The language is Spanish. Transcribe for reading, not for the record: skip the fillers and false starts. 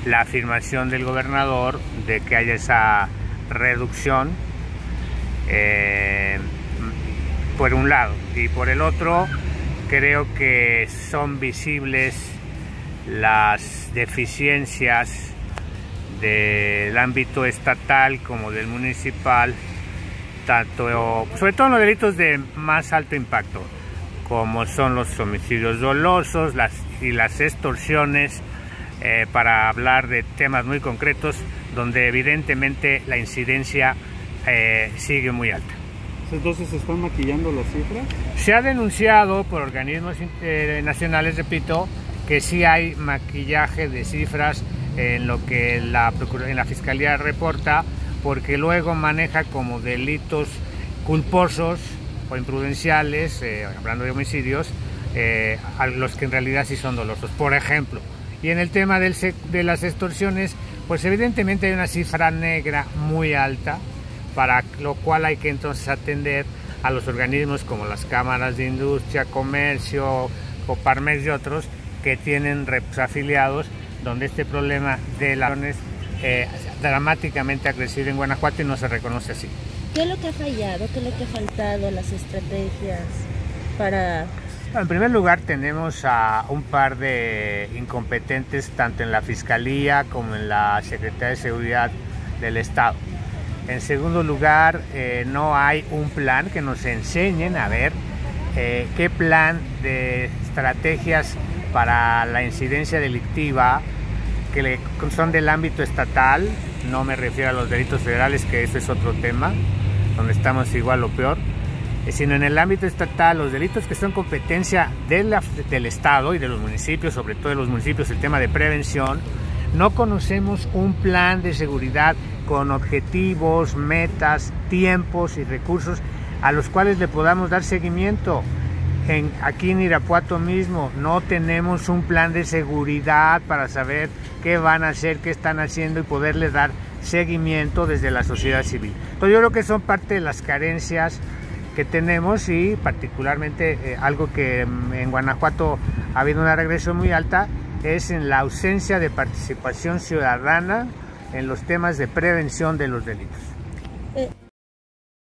la afirmación del gobernador de que haya esa reducción por un lado, y por el otro creo que son visibles las deficiencias del ámbito estatal como del municipal, tanto, sobre todo en los delitos de más alto impacto, como son los homicidios dolosos y las extorsiones, para hablar de temas muy concretos donde evidentemente la incidencia sigue muy alta. Entonces, ¿se están maquillando las cifras? Se ha denunciado por organismos nacionales, repito, que sí hay maquillaje de cifras en lo que en la Fiscalía reporta, porque luego maneja como delitos culposos o imprudenciales, hablando de homicidios, a los que en realidad sí son dolosos. Por ejemplo, y en el tema de las extorsiones, pues evidentemente hay una cifra negra muy alta, para lo cual hay que entonces atender a los organismos como las cámaras de industria, comercio, Coparmex y otros que tienen afiliados, donde este problema de ladrones dramáticamente ha crecido en Guanajuato y no se reconoce así. ¿Qué es lo que ha fallado? ¿Qué es lo que ha faltado? Las estrategias para... En primer lugar, tenemos a un par de incompetentes tanto en la Fiscalía como en la Secretaría de Seguridad del Estado. En segundo lugar, no hay un plan que nos enseñen a ver qué plan de estrategias para la incidencia delictiva que son del ámbito estatal. No me refiero a los delitos federales, que ese es otro tema, donde estamos igual o peor, sino en el ámbito estatal, los delitos que son competencia del Estado y de los municipios, sobre todo de los municipios, el tema de prevención. No conocemos un plan de seguridad con objetivos, metas, tiempos y recursos a los cuales le podamos dar seguimiento. Aquí en Irapuato mismo no tenemos un plan de seguridad para saber qué van a hacer, qué están haciendo y poderle dar seguimiento desde la sociedad civil. Entonces yo creo que son parte de las carencias que tenemos, y particularmente algo que en Guanajuato ha habido una regresión muy alta es en la ausencia de participación ciudadana en los temas de prevención de los delitos.